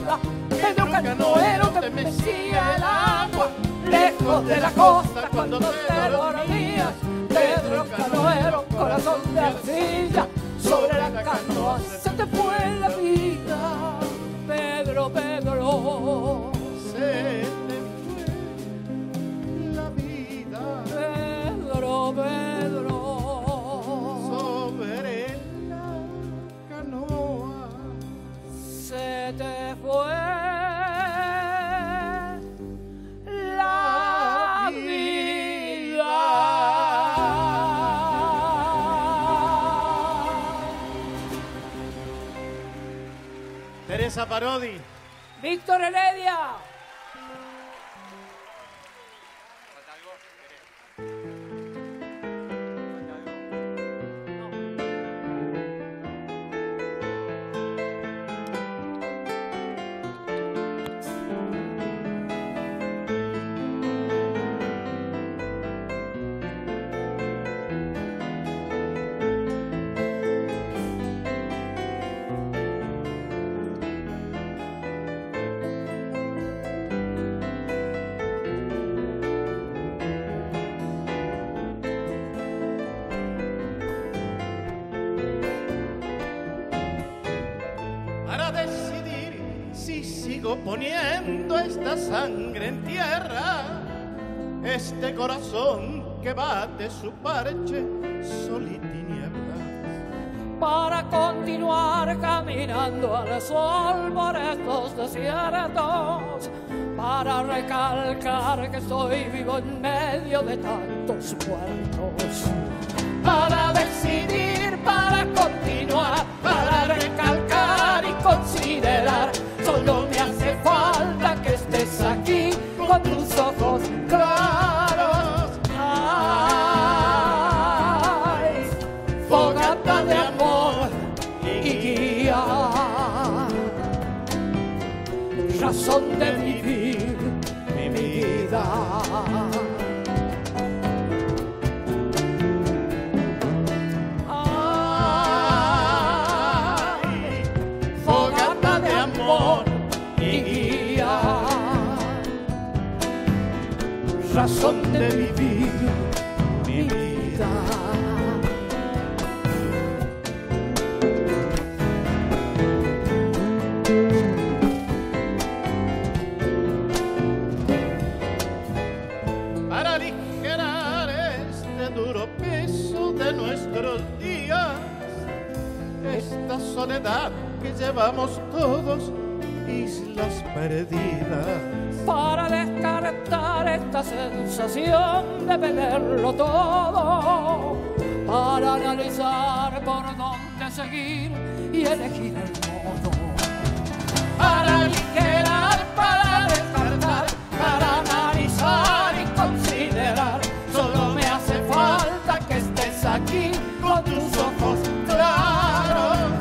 vida. Pedro canoero te mecía el agua, lejos de la costa cuando te dormías. Pedro canoero, corazón de arcilla, sobre la canoa se te fue la vida. Pedro, Pedro, se te fue la vida. Pedro, Pedro, sobre la canoa se te fue la vida. Teresa Parodi. Víctor Heredia. Poniendo esta sangre en tierra, este corazón que bate su parche, sol y tinieblas. Para continuar caminando al sol por estos desiertos, para recalcar que estoy vivo en medio de tantos muertos. Para decidir, para continuar, para recalcar y considerar. Solo me hace falta que estés aquí con tus ojos claros. Ay, fogata de amor y guía, razón de vivir mi vida. Razón de vivir mi vida. Para aligerar este duro peso de nuestros días, esta soledad que llevamos todos, islas perdidas. Para descartar esta sensación de perderlo todo, para analizar por dónde seguir y elegir el modo. Para aligerar, para descartar, para analizar y considerar. Solo me hace falta que estés aquí con tus ojos claros.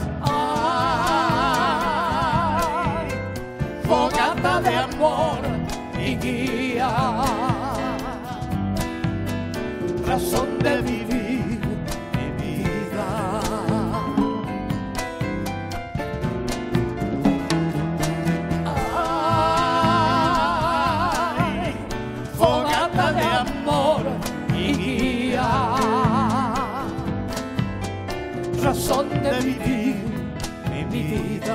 Ay, fogata de amor y guía, razón de vivir mi vida. Ay, fogata de amor y guía, razón de vivir mi vida.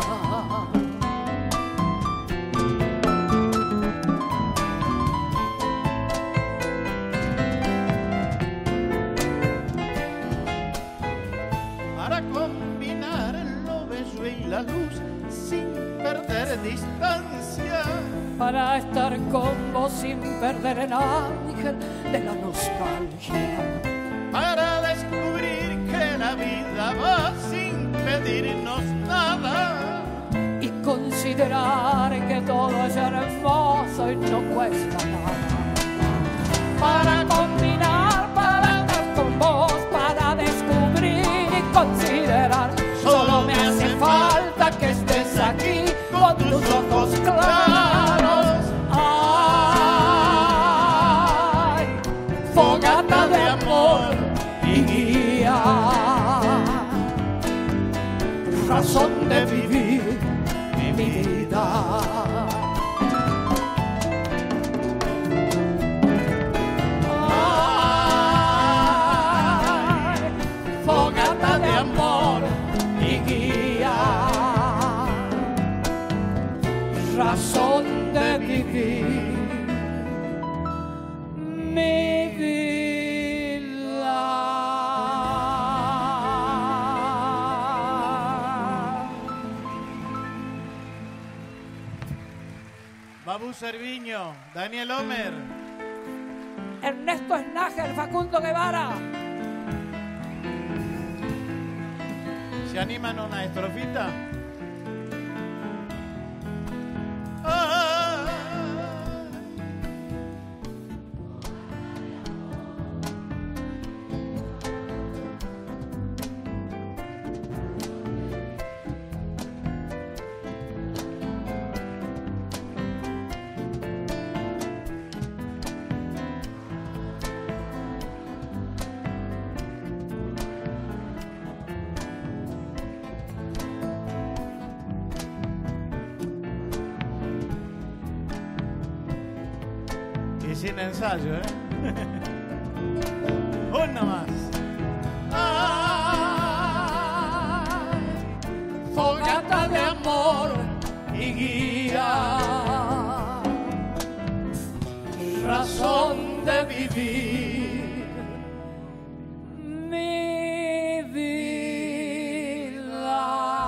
La luz sin perder distancia, para estar con vos sin perder el ángel de la nostalgia, para descubrir que la vida va sin pedirnos nada y considerar que todo es hermoso y no cuesta nada. Para combinar, para estar con vos, para descubrir y considerar. Solo me hace falta que estés aquí con tus ojos claros. Ay, fogata de amor y guía, razón de vivir mi mi vida. Fogata de amor y guía, razón de vivir mi vida. Babu Cerviño, Daniel Homer, Ernesto Snager, Facundo Guevara. ¿se animan a una estrofita? Sin ensayo, ¿eh? Una más. Fogata de amor y guía, razón de vivir mi vida.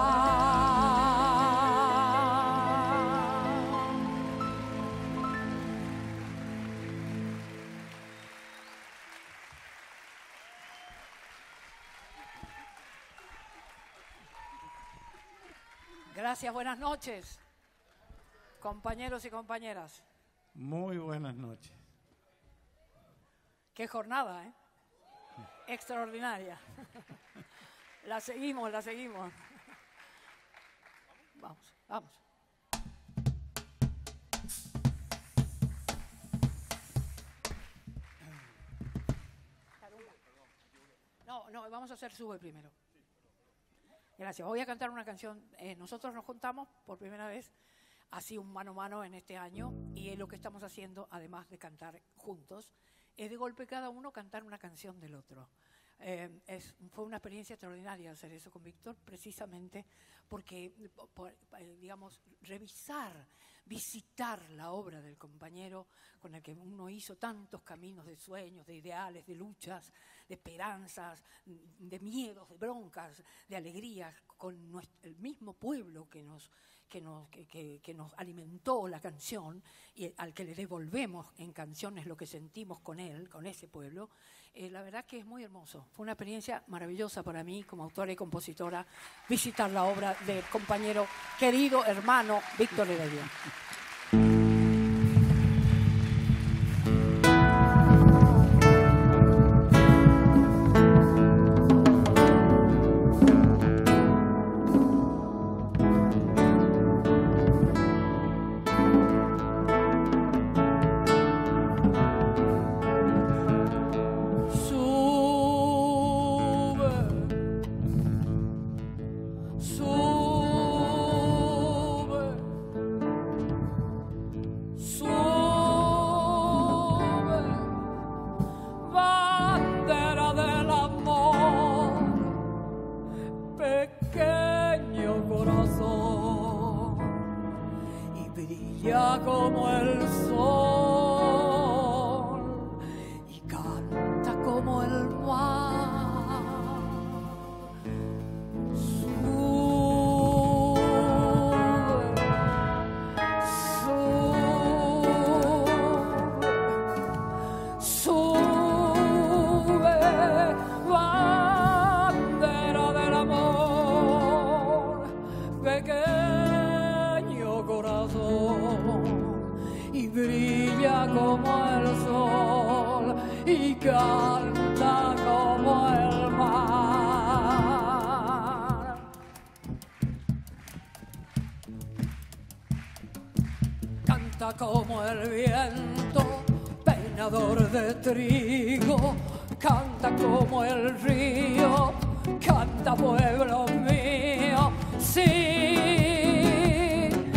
Gracias, buenas noches, compañeros y compañeras. Muy buenas noches. Qué jornada, ¿eh? Extraordinaria. La seguimos, la seguimos. Vamos, vamos. No, vamos a hacer sube primero. Gracias. Voy a cantar una canción. Nosotros nos juntamos por primera vez, así un mano a mano en este año, y lo que estamos haciendo, además de cantar juntos, es de golpe cada uno cantar una canción del otro. Fue una experiencia extraordinaria hacer eso con Víctor, precisamente porque, digamos, visitar la obra del compañero con el que uno hizo tantos caminos de sueños, de ideales, de luchas, de esperanzas, de miedos, de broncas, de alegrías, con el mismo pueblo que nos alimentó la canción y al que le devolvemos en canciones lo que sentimos con él, con ese pueblo. La verdad que es muy hermoso. Fue una experiencia maravillosa para mí como autora y compositora visitar la obra del compañero, querido hermano Víctor Heredia. Como el sol y canta como el mar. Sube, bandera del amor, pequeño corazón. Y brilla como el sol y canta como el mar. Canta como el viento, peinador de trigo. Canta como el río, canta pueblo mío. Sí,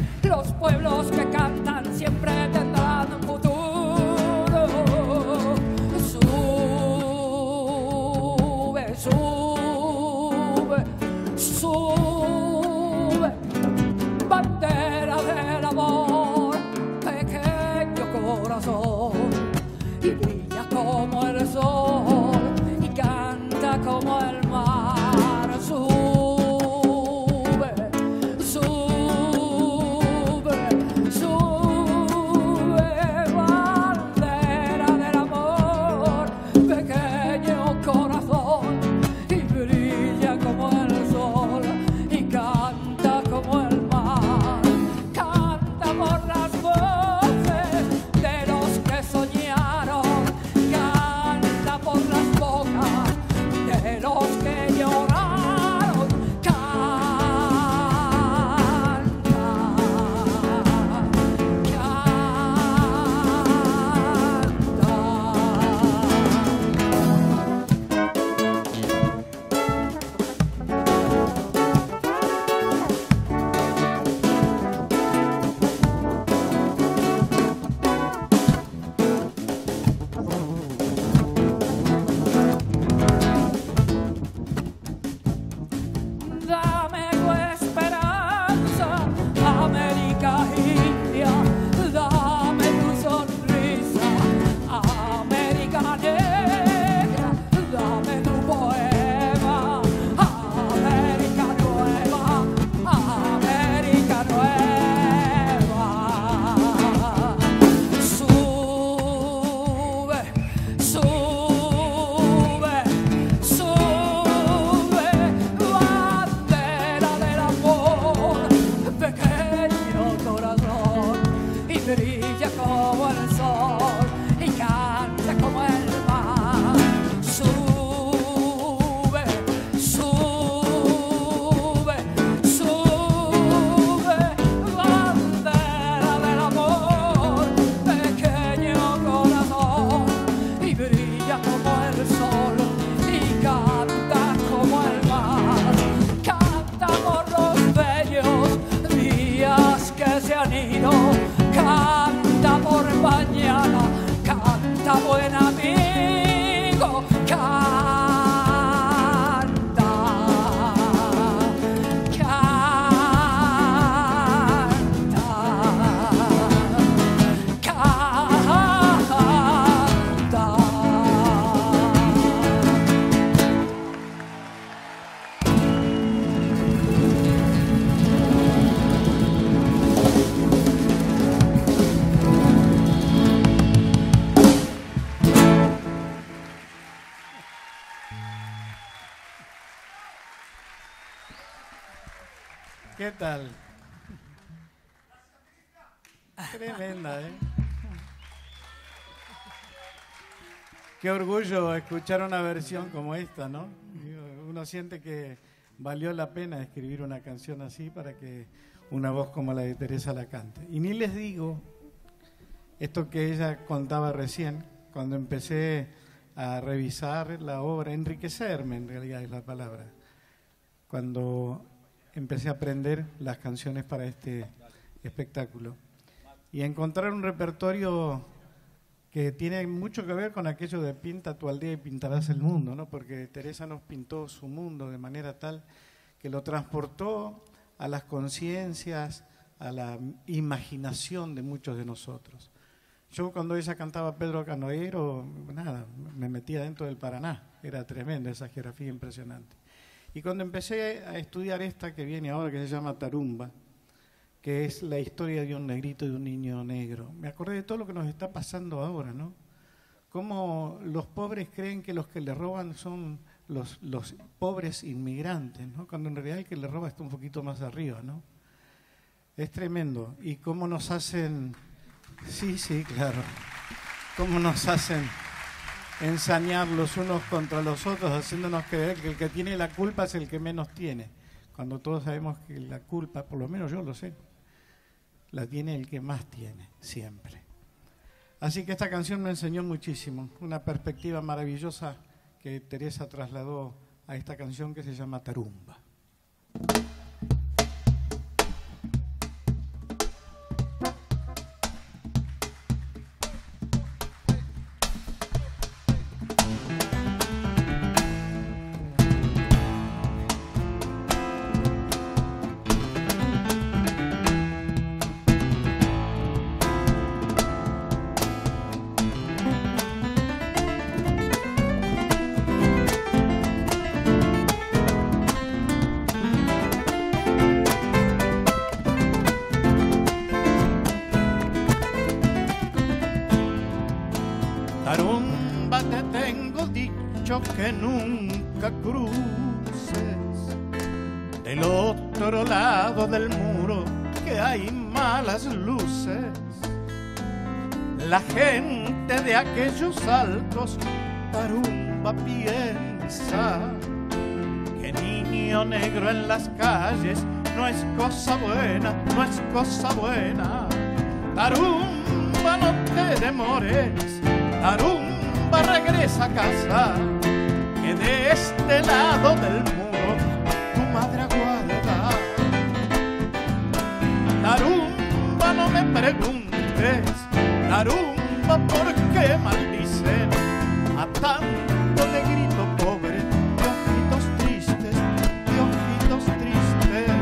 ¿Qué tal? Tremenda, ¿eh? Qué orgullo escuchar una versión como esta, ¿no? Uno siente que valió la pena escribir una canción así para que una voz como la de Teresa la cante. Y ni les digo esto que ella contaba recién, cuando empecé a revisar la obra, enriquecerme en realidad es la palabra, cuando empecé a aprender las canciones para este espectáculo y a encontrar un repertorio que tiene mucho que ver con aquello de pinta tu aldea y pintarás el mundo, ¿no? Porque Teresa nos pintó su mundo de manera tal que lo transportó a las conciencias, a la imaginación de muchos de nosotros. Yo cuando ella cantaba Pedro Canoero, nada, me metía dentro del Paraná, era tremenda esa geografía impresionante. Y cuando empecé a estudiar esta que viene ahora, que se llama Tarumba, que es la historia de un negrito y de un niño negro, me acordé de todo lo que nos está pasando ahora, ¿no? Cómo los pobres creen que los que le roban son los pobres inmigrantes, ¿no? Cuando en realidad el que le roba está un poquito más arriba, ¿no? Es tremendo. Y cómo nos hacen... Sí, claro. Cómo nos hacen ensañar los unos contra los otros, haciéndonos creer que el que tiene la culpa es el que menos tiene, cuando todos sabemos que la culpa, por lo menos yo lo sé, la tiene el que más tiene, siempre. Así que esta canción me enseñó muchísimo, una perspectiva maravillosa que Teresa trasladó a esta canción que se llama Tarumba. Tarumba, te tengo dicho que nunca cruces del otro lado del muro, que hay malas luces. La gente de aquellos altos, Tarumba, piensa que niño negro en las calles no es cosa buena, no es cosa buena. Tarumba, no te demores, Tarumba, regresa a casa, que de este lado del muro tu madre aguarda. Tarumba, no me preguntes, Tarumba, ¿por qué maldicen a tanto negrito pobre de ojitos tristes, de ojitos tristes?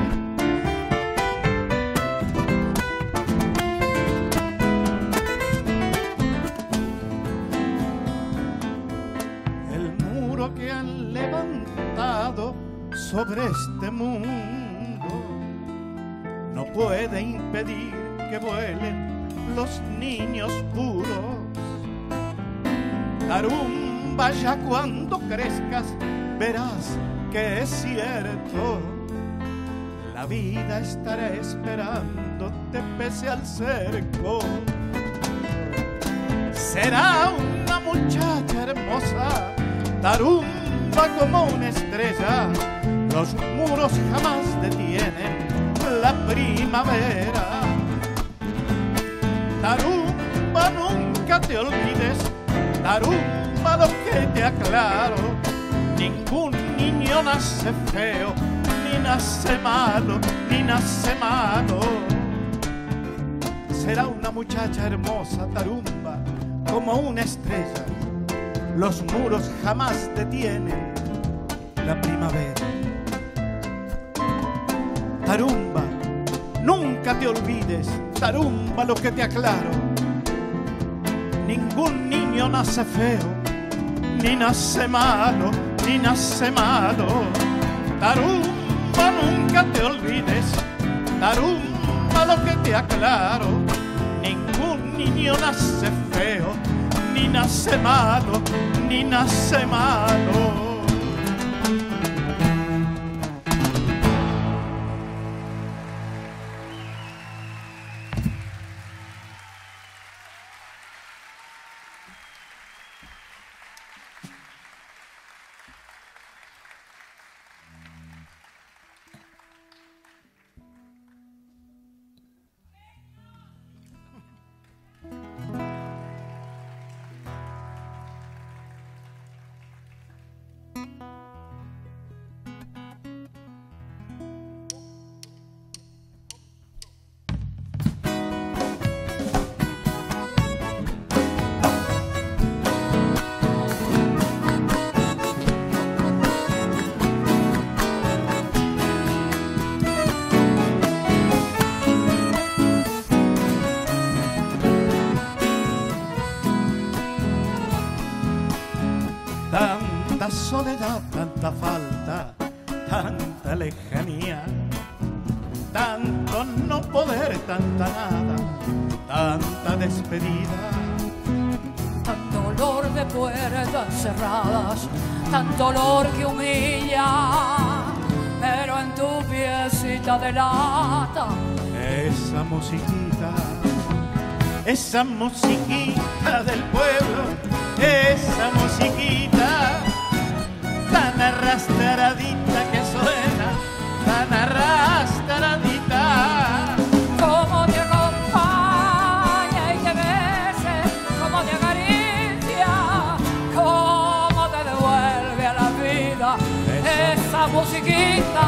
El muro que han levantado sobre este mundo no puede impedir que vuelen los niños puros. Tarumba, ya cuando crezcas verás que es cierto, la vida estará esperándote pese al cerco. Será una muchacha hermosa, Tarumba, como una estrella, los muros jamás detienen la primavera. Tarumba, nunca te olvides, Tarumba, lo que te aclaro, ningún niño nace feo, ni nace malo, ni nace malo. Será una muchacha hermosa, Tarumba, como una estrella, los muros jamás detienen la primavera. Tarumba, nunca te olvides, Tarumba, lo que te aclaro, ningún niño nace feo, ni nace malo, ni nace malo. Tarumba, nunca te olvides, Tarumba, lo que te aclaro, ningún niño nace feo, ni nace malo, ni nace malo. soledad, tanta falta, tanta lejanía, tanto no poder, tanta nada, tanta despedida. Tanto olor de puertas cerradas, tanto olor que humilla, pero en tu piecita de lata esa musiquita del pueblo, esa musiquita tan arrastradita que suena, tan arrastradita. Como te acompaña y te bese, como te acaricia, como te devuelve a la vida esa musiquita.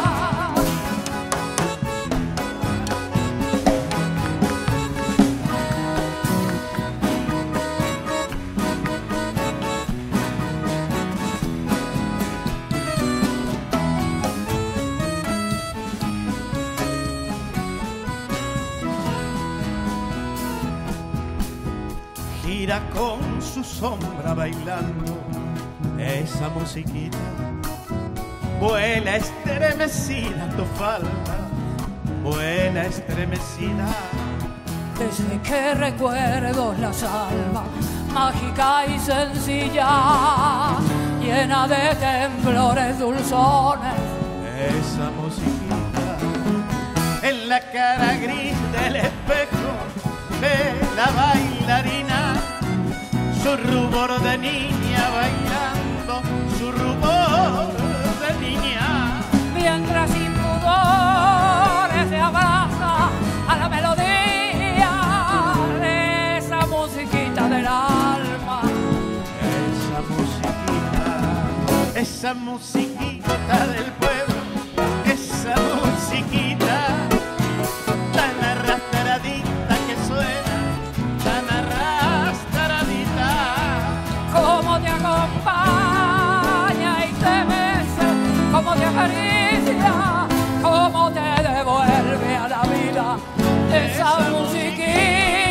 Gira con su sombra bailando esa musiquita, vuela estremecida tu falda, vuela estremecida. Desde que recuerdo la salva, mágica y sencilla, llena de temblores dulzones, esa musiquita en la cara gris del espejo de la bailarina, su rubor de niña bailando, su rubor de niña. Mientras sin pudores se abraza a la melodía de esa musiquita del alma. Esa musiquita del pueblo, esa musiquita tan arrastradita que suena, tan arrastradita. Como te acompaña y te besa, como te acaricia, como te devuelve a la vida esa musiquita.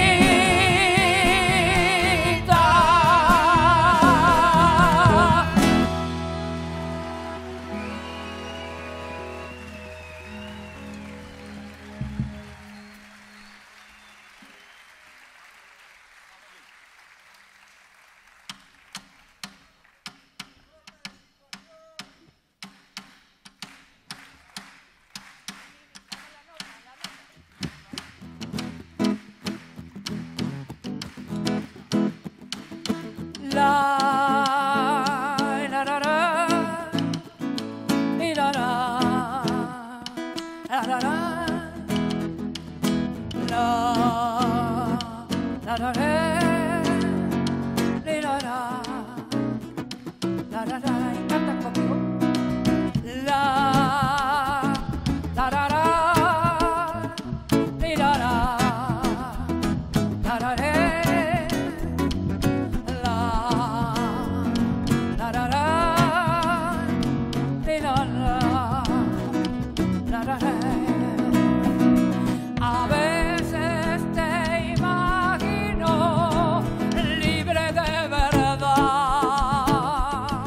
A veces te imagino libre de verdad,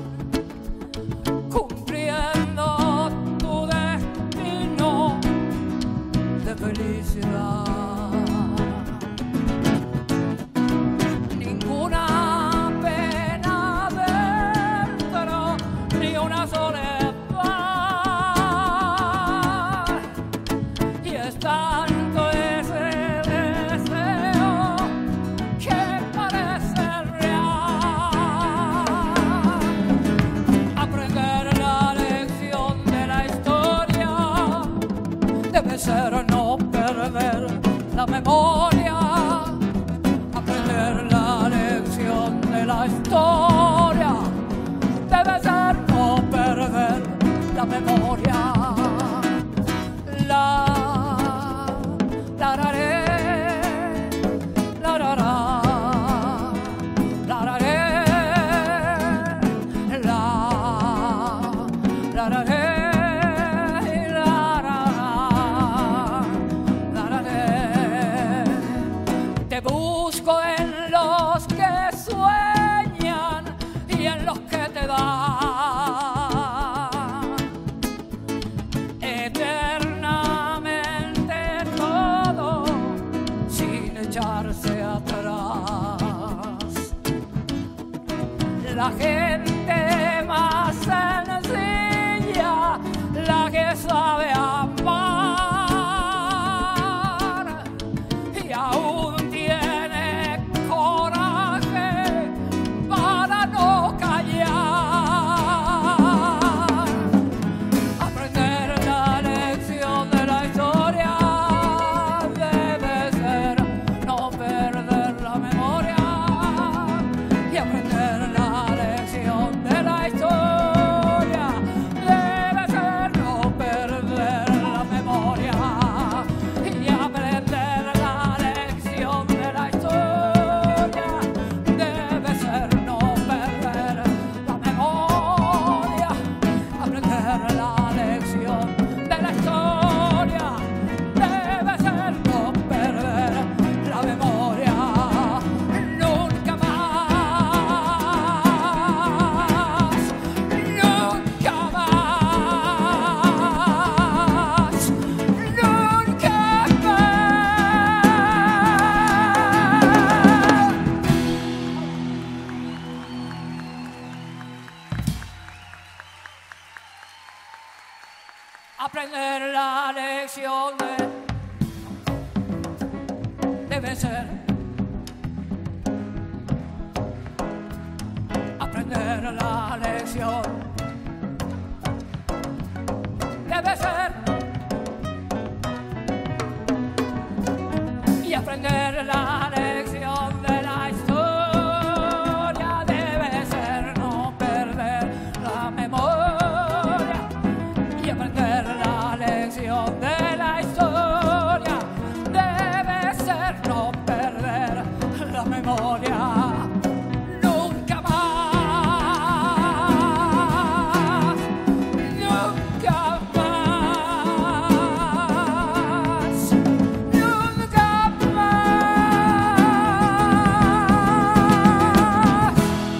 cumpliendo tu destino de felicidad. Ninguna pena dentro, ni una soledad. Tanto ese deseo que parece real. Aprender la lección de la historia debe ser no perder la memoria. Aprender la lección de la historia debe ser no perder la memoria. Te busco en los que sueñan y en los que te dan Aprender la lección debe ser. Aprender la lección debe ser. Y aprender la lección de la historia debe ser no perder la memoria. Y aprender la lección de la historia debe ser no perder la memoria. Nunca más, nunca más, nunca más.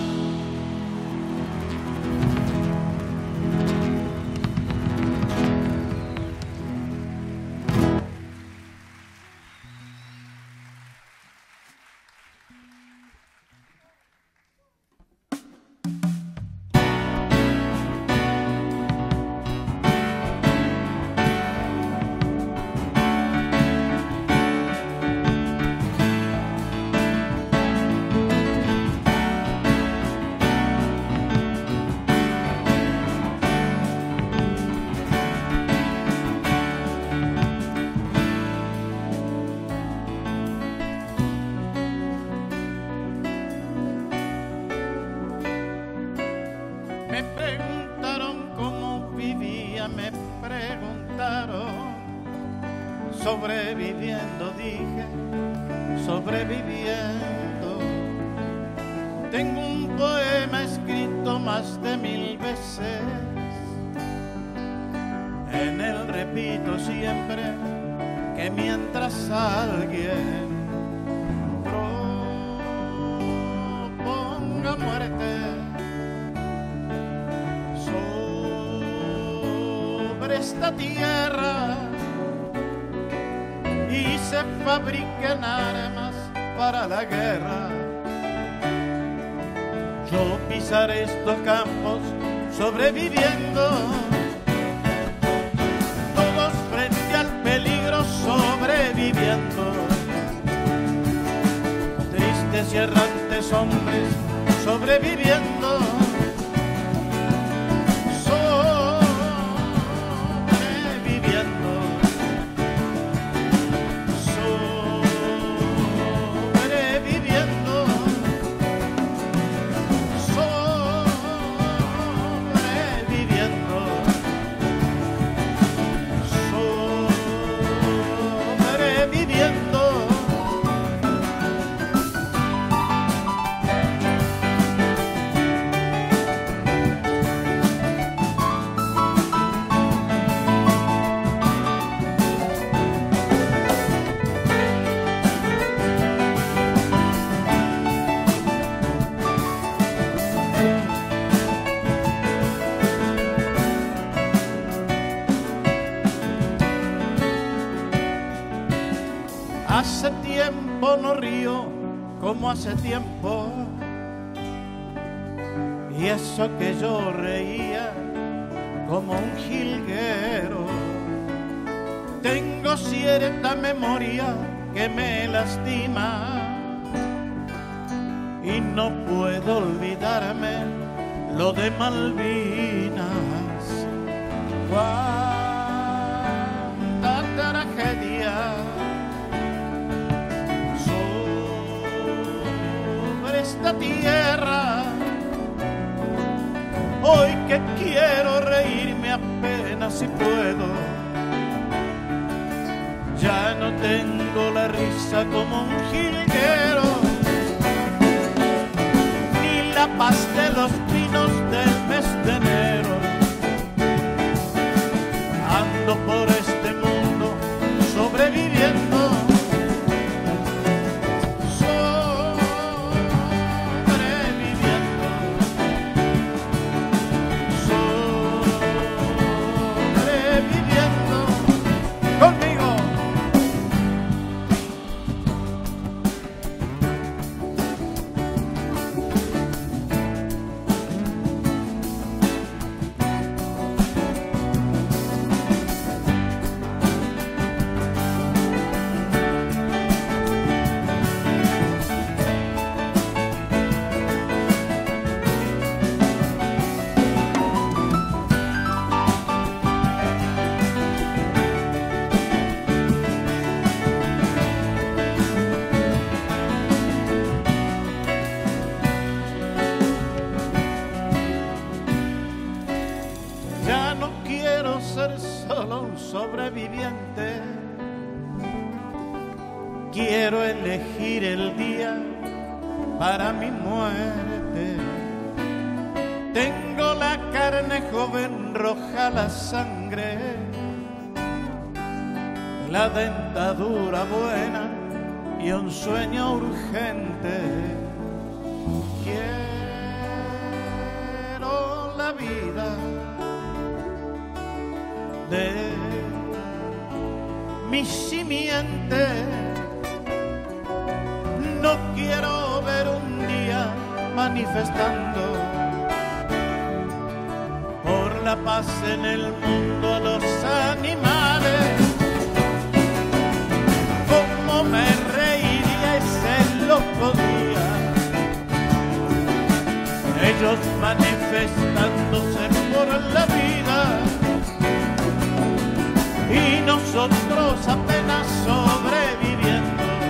Me preguntaron cómo vivía, me preguntaron. Sobreviviendo, dije, sobreviviendo. Tengo un poema escrito más de 1000 veces. En él repito siempre que mientras alguien proponga muerte sobre esta tierra y se fabriquen armas para la guerra, yo pisaré estos campos sobreviviendo, todos frente al peligro sobreviviendo, tristes y errantes hombres sobreviviendo. Hace tiempo no río como hace tiempo, y eso que yo reía como un jilguero. Tengo cierta memoria que me lastima y no puedo olvidarme lo de Malvinas. Cuánta tragedia esta tierra, hoy que quiero reírme apenas si puedo, ya no tengo la risa como un jilguero, ni la paz de los pinos del mes de enero. Ando por este mundo sobreviviendo, quiero ser solo un sobreviviente. Quiero elegir el día para mi muerte. Tengo la carne joven, roja la sangre, la dentadura buena y un sueño urgente. Quiero la vida de mi simiente. No quiero ver un día manifestando por la paz en el mundo a los animales. Cómo me reiría ese loco día, ellos manifestándose por la vida y nosotros apenas sobreviviendo.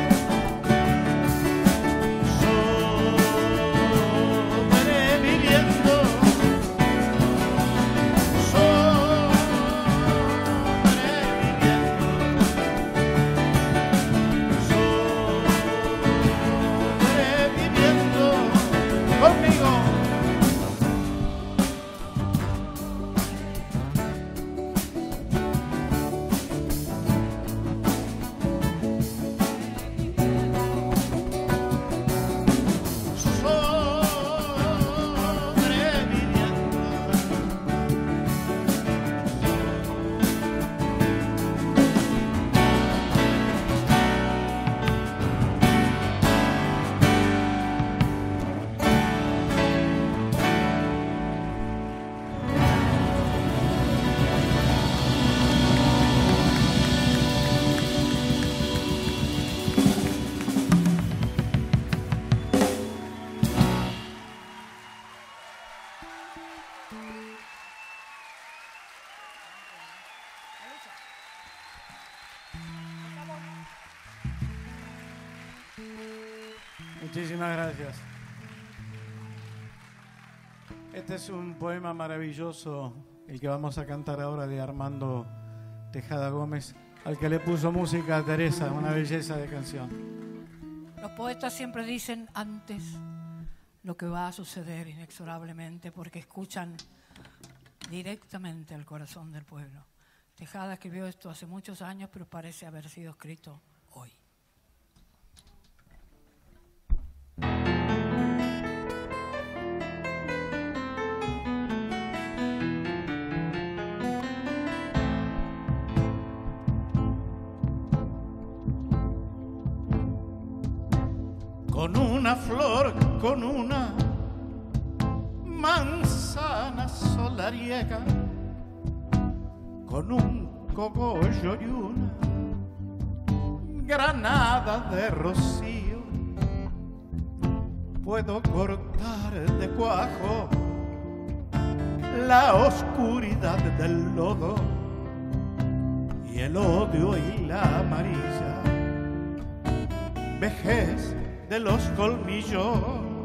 Muchísimas gracias. Este es un poema maravilloso, el que vamos a cantar ahora, de Armando Tejada Gómez, al que le puso música a Teresa, una belleza de canción. Los poetas siempre dicen antes lo que va a suceder inexorablemente, porque escuchan directamente al corazón del pueblo. Tejada escribió esto hace muchos años, pero parece haber sido escrito hoy. Con una flor, con una manzana solariega, con un cogollo y una granada de rocío, puedo cortar de cuajo la oscuridad del lodo y el odio y la amarilla vejez de los colmillos.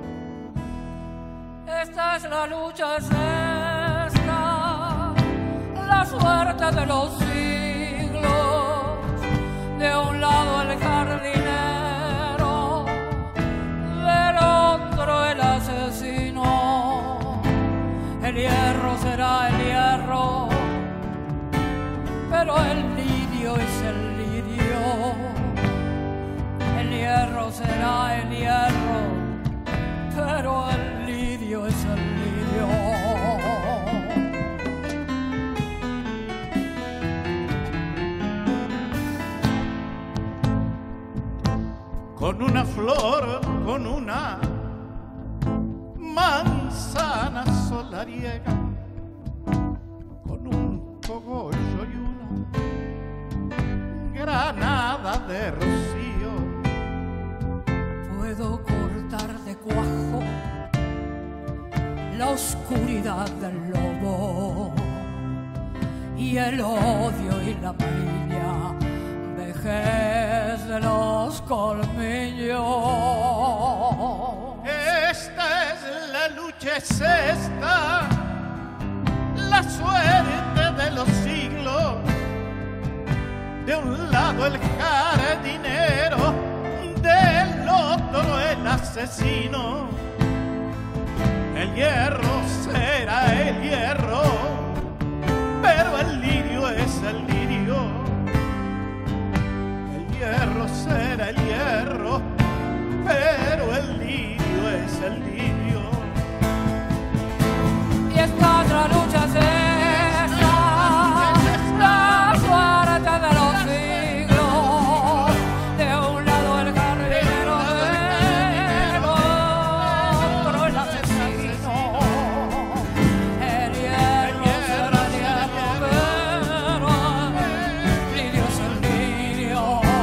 Esta es la lucha, es esta, la suerte de los siglos. De un lado el jardinero, del otro el asesino. El hierro será el hierro, pero el lirio es el lirio. El hierro será el hierro, pero el lirio es el lirio. Con una flor, con una manzana solariega, con un cogollo y una granada de rocío, puedo cortar de cuajo la oscuridad del lobo y el odio y la amarilla vejez de los colmillos. Esta es la lucha, es esta la suerte de los asesino. El hierro será el hierro, pero el lirio es el lirio. El hierro será el hierro, pero el lirio es el lirio. Y esta otra lucha es esta, la suerte de los siglos. De un lado el carrilero, del otro el asesino. El hierro será el hierro, pero el lirio es el lirio.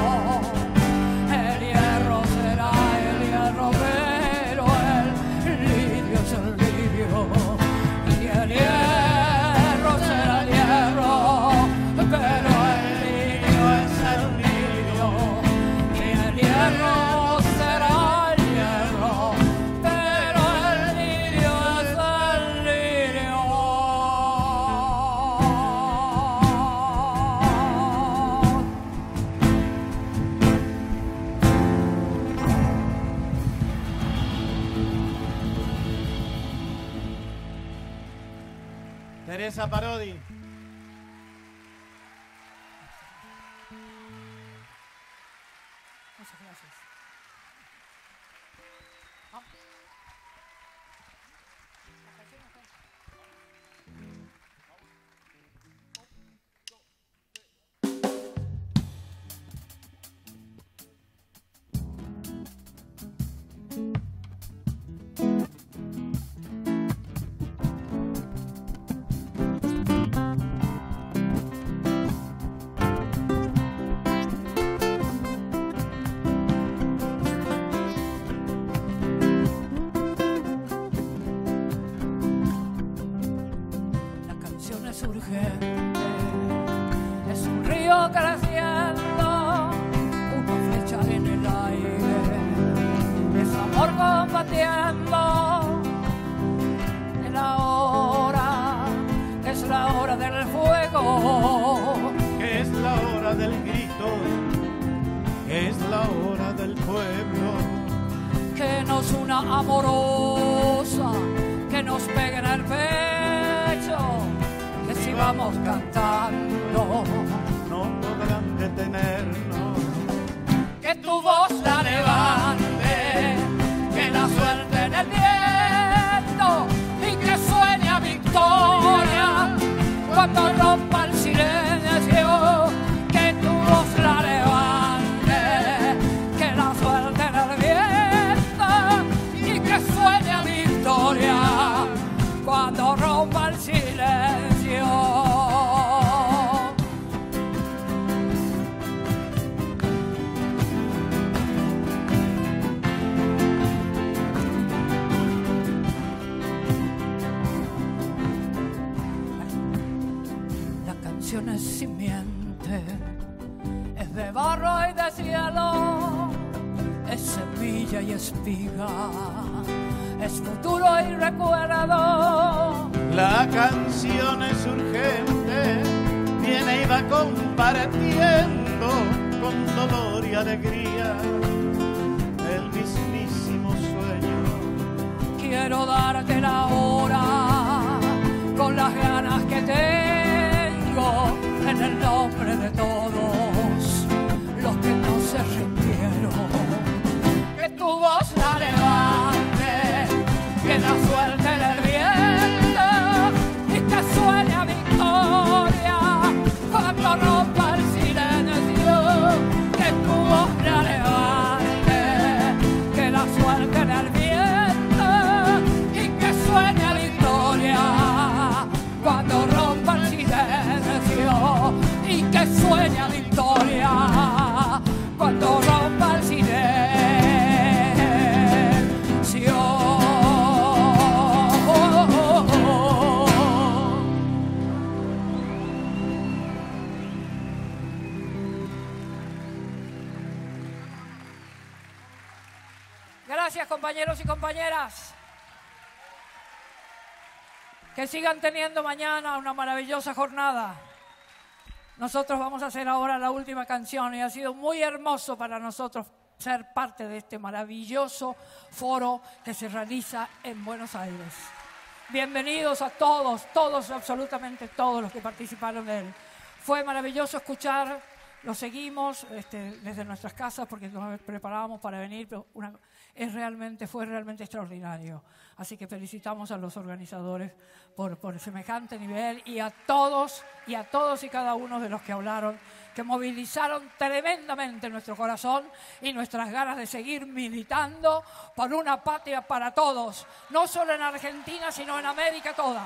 El hierro será el hierro, pero el lirio es el lirio. El hierro será el hierro, pero el lirio es el lirio. Y el hierro será el hierro, pero el lirio es el lirio. Teresa Parodi. Muchas gracias. La canción es urgente, es un río creciendo, una flecha en el aire, es amor combatiendo. Es la hora del fuego, Que es la hora del grito, que es la hora del pueblo. que nos una amorosa, que nos pegue en el pecho, que si vamos cantando, No podrán detenernos. que tu voz la levante, que la suelte en el viento y que suene a victoria cuando rompa el silencio, que tu voz la levante, que la suelte en el viento y que suene a victoria cuando rompa el silencio. La canción es simiente, es de barro y de cielo, es semilla y espiga, es futuro y recuerdo. La canción es urgente, viene y va compartiendo con dolor y alegría el mismísimo sueño. Quiero darte la hora con las ganas que tengo en el nombre de todos los que no se rindieron. Que tu voz la levante, que la suelte en el viento y que suene a victoria cuando rompa el silencio. Que tu voz la levante, que la suelte en el viento y que suene a victoria cuando rompa el silencio. Y que suene a victoria cuando rompa el silencio. Gracias, compañeros y compañeras. Que sigan teniendo mañana una maravillosa jornada. Nosotros vamos a hacer ahora la última canción y ha sido muy hermoso para nosotros ser parte de este maravilloso foro que se realiza en Buenos Aires. Bienvenidos a todos, absolutamente todos los que participaron de él. Fue maravilloso escuchar, lo seguimos desde nuestras casas porque nos preparábamos para venir, pero fue realmente extraordinario. Así que felicitamos a los organizadores por semejante nivel y a todos y cada uno de los que hablaron, que movilizaron tremendamente nuestro corazón y nuestras ganas de seguir militando por una patria para todos, no solo en Argentina, sino en América toda.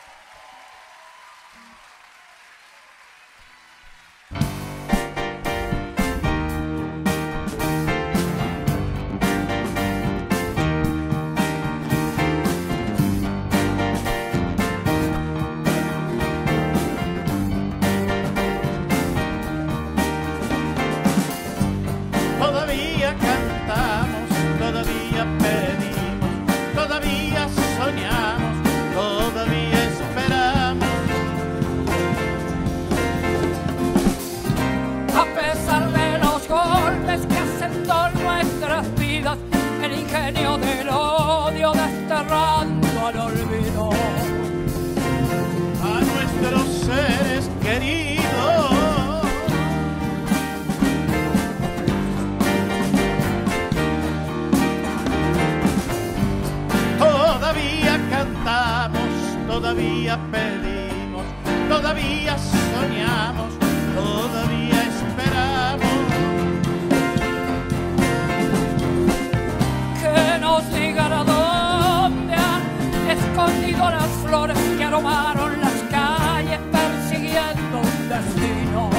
Del odio desterrando al olvido a nuestros seres queridos. Todavía cantamos, todavía pedimos, todavía soñamos, todavía esperamos. Nos digan a dónde han escondido las flores que aromaron las calles persiguiendo un destino.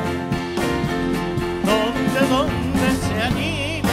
¿Dónde se han ido?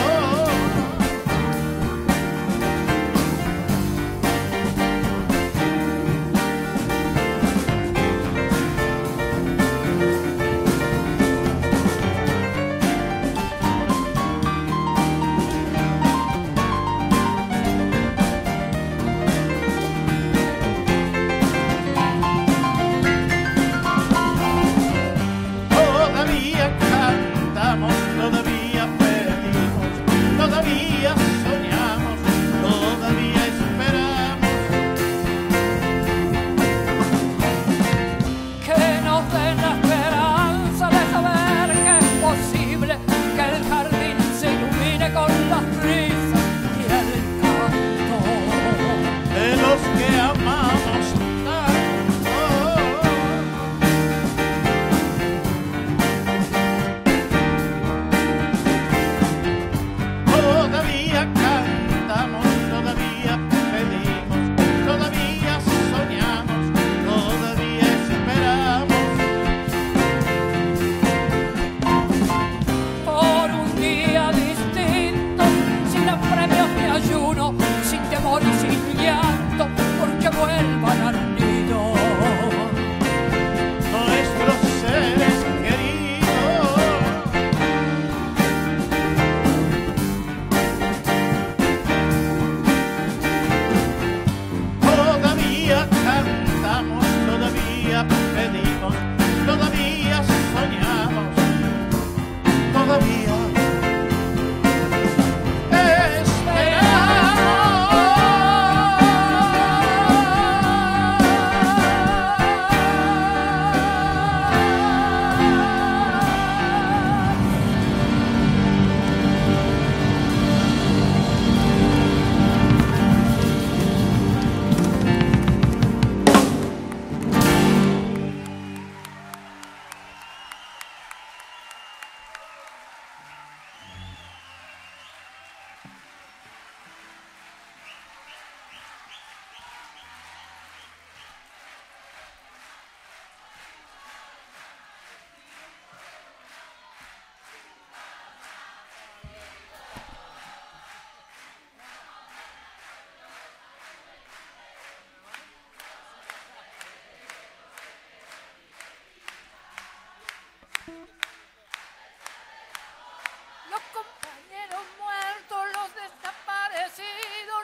Los compañeros muertos, los desaparecidos,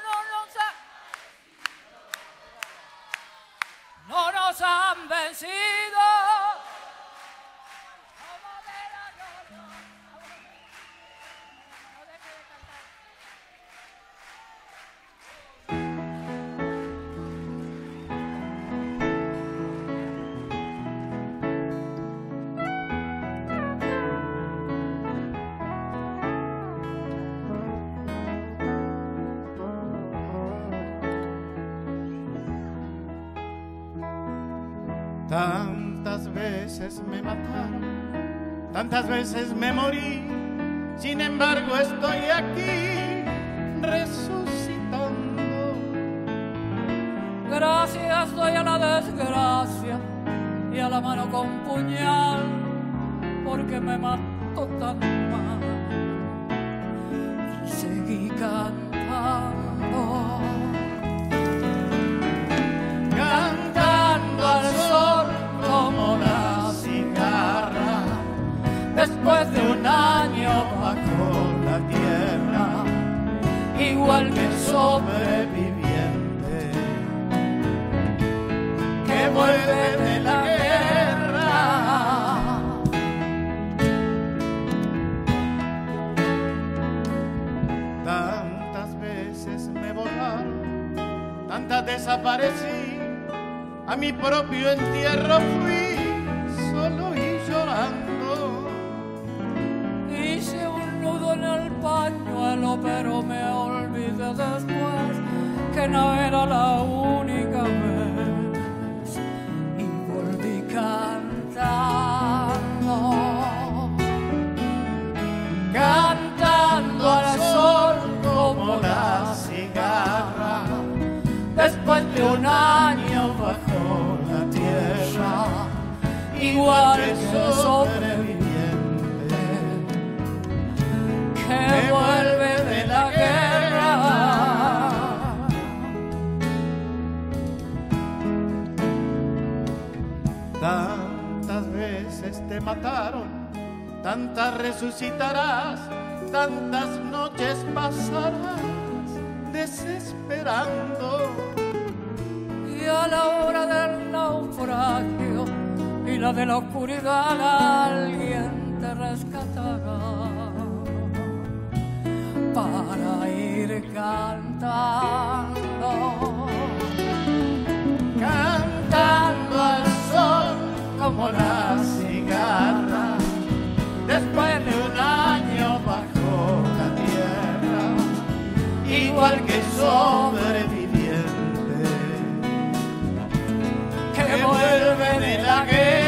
no nos han vencido. Tantas veces me mataron, tantas veces me morí, sin embargo estoy aquí resucitando. Gracias doy a la desgracia y a la mano con puñal, porque me mató tan mal. Y seguí cantando, cantando al sol como la cigarra, después de un año bajo la tierra, igual que sobreviviente que vuelve de la guerra. Tantas veces me borraron, tantas desaparecí, a mi propio entierro fui solo y llorando. hice un nudo en el pañuelo, pero me olvidé después que no era la única vez, y volví cantando, Cantando al sol como la cigarra, después de un año bajo la tierra, igual que sobreviviente que vuelve de la guerra. Tantas veces te mataron, tantas resucitarás, tantas noches pasarás desesperando. Y a la hora del naufragio y la de la oscuridad, alguien te rescatará para ir cantando, Cantando al sol como la cigarra, después de un año bajo la tierra, igual que sobreviviente que vuelve de la guerra.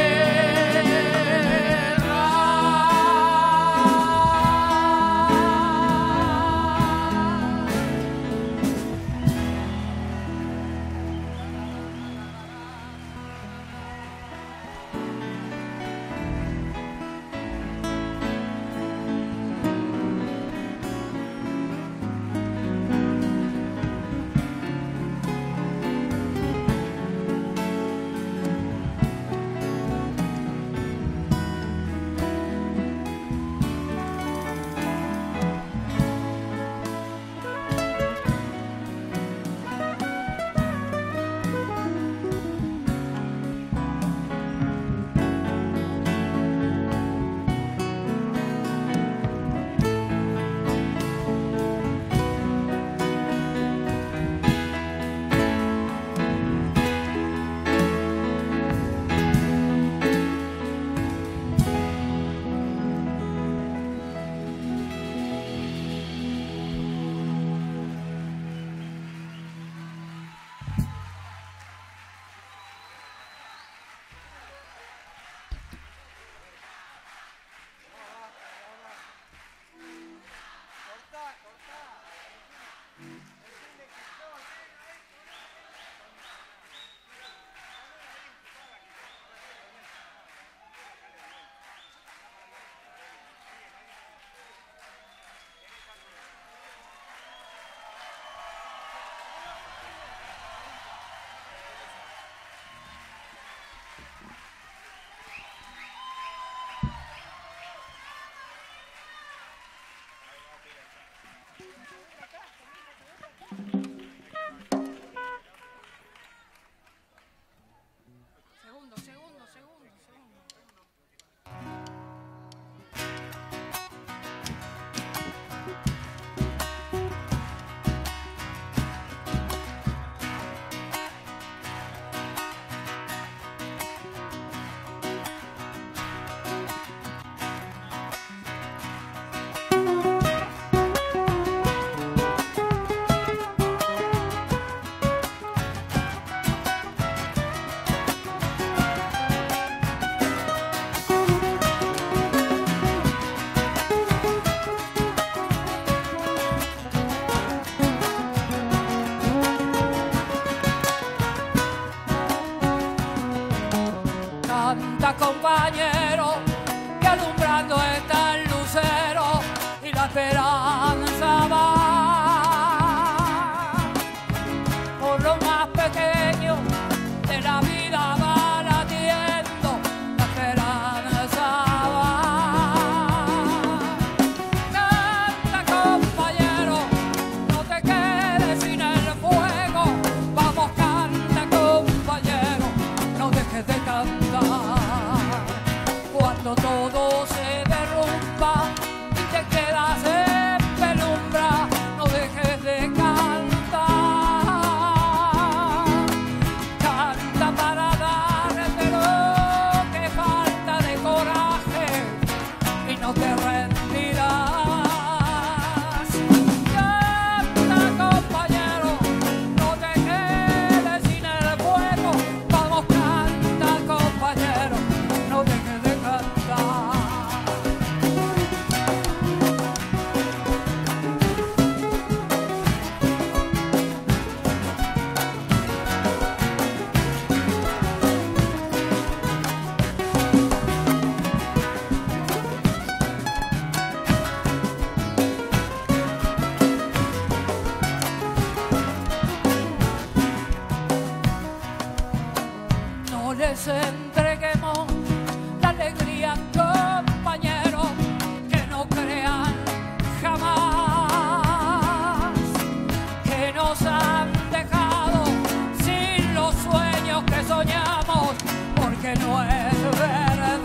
canta compañero, que alumbrando está el lucero y la esperanza va por lo más pequeño de la vida, va latiendo la esperanza va. Canta compañero, no te quedes sin el fuego, vamos canta compañero, no dejes de cantar. Cuando todo se derrumba y te quedas en penumbra, no dejes de cantar. Canta para darte lo que falta de coraje y no te rendirás. Canta compañero, no te quedes sin el fuego, vamos canta compañero, no dejes de cantar. No les entreguemos la alegría, compañeros, que no crean jamás que nos han dejado sin los sueños que soñamos, porque no es verdad.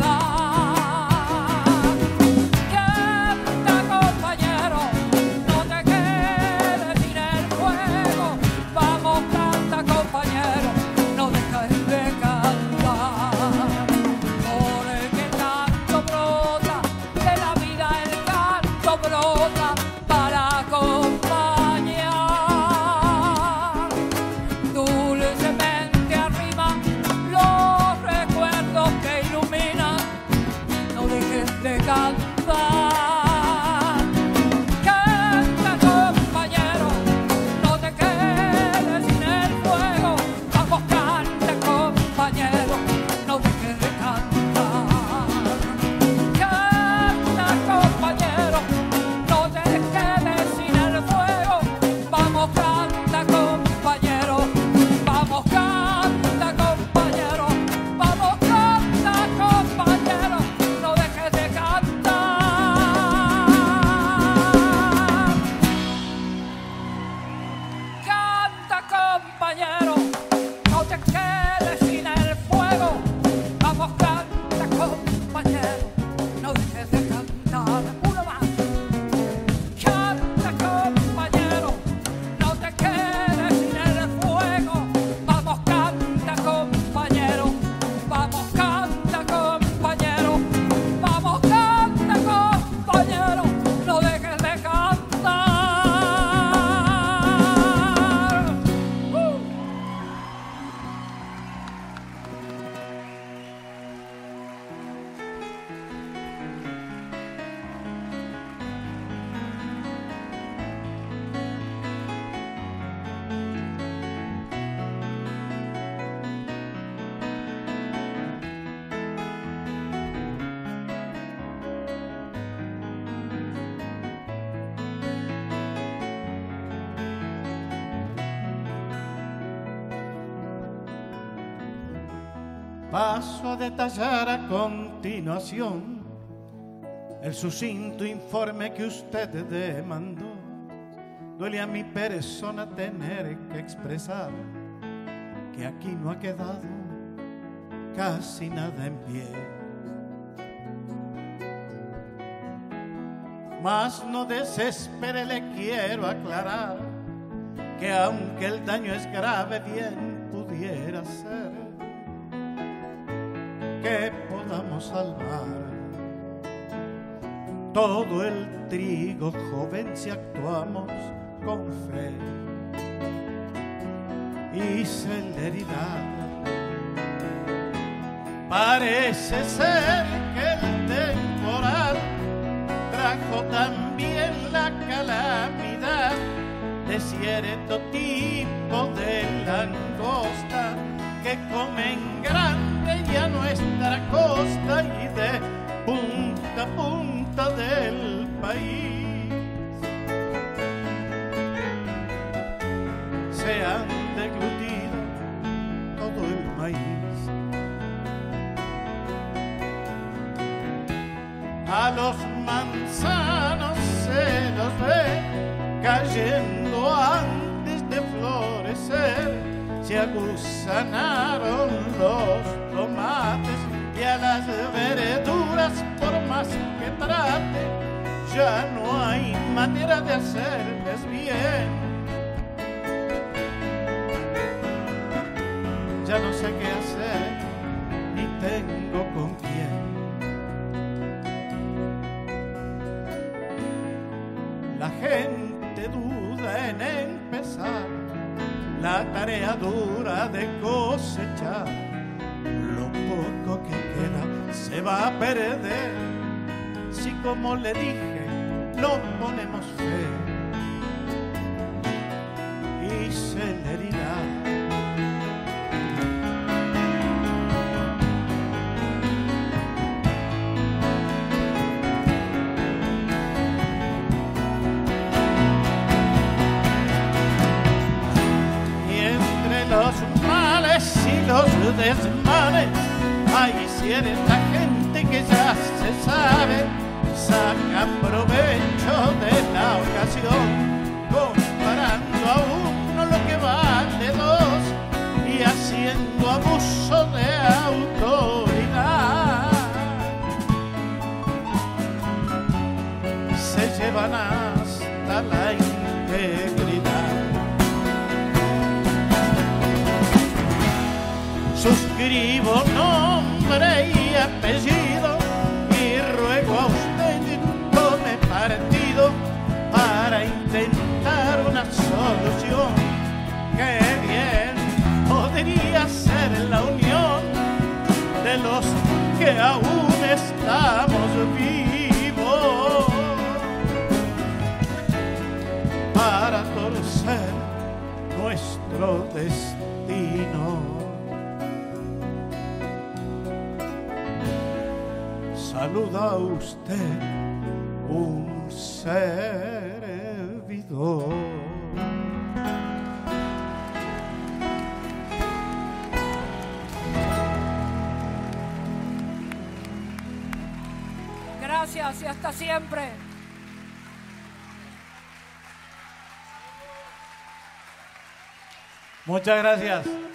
Canta compañero, no te quedes sin el fuego, vamos canta compañero, no dejes de cantar, porque tanto brota de la vida, el canto brota para acompañar. Dulcemente arriba los recuerdos que iluminan, no dejes de cantar. Canta compañero, no te quedes sin el fuego, vamos canta compañero, no dejes de cantar. Canta compañero, no te quedes sin el fuego, vamos canta compañero, vamos canta compañero, vamos canta compañero, no dejes de cantar. Canta compañero, no te quedes sin el fuego, vamos canta compañero, no dejes de cantar. Uno más. Canta compañero, no te quedes sin el fuego, vamos canta compañero, vamos canta compañero, vamos canta compañero, no dejes de cantar. Paso a detallar a continuación el sucinto informe que usted demandó. Duele a mi persona tener que expresar que aquí no ha quedado casi nada en pie. Mas no desespere, le quiero aclarar que aunque el daño es grave, bien pudiera ser que podamos salvar todo el trigo joven si actuamos con fe y celeridad. Parece ser que el temporal trajo también la calamidad de cierto tipo de langosta que comen grande y a nuestra costa A los manzanos se los ve cayendo antes de florecer. Se aguzanaron los tomates y a las verduras, por más que trate, ya no hay manera de hacerles bien. Ya no sé qué hacer, ni tengo con quién. La gente duda en empezar la tarea dura de cosechar. Lo poco que queda se va a perder si, como le dije, no ponemos fe y celeridad. Los desmanes, hay cierta gente que ya se sabe, saca provecho de la ocasión, comparando a uno lo que vale dos y haciendo abuso de autoridad. Se llevan hasta la integridad. Suscribo nombre y apellido y ruego a usted tome partido para intentar una solución que bien podría ser la unión de los que aún estamos vivos para torcer nuestro destino. Saluda a usted un servidor. Gracias y hasta siempre. Muchas gracias.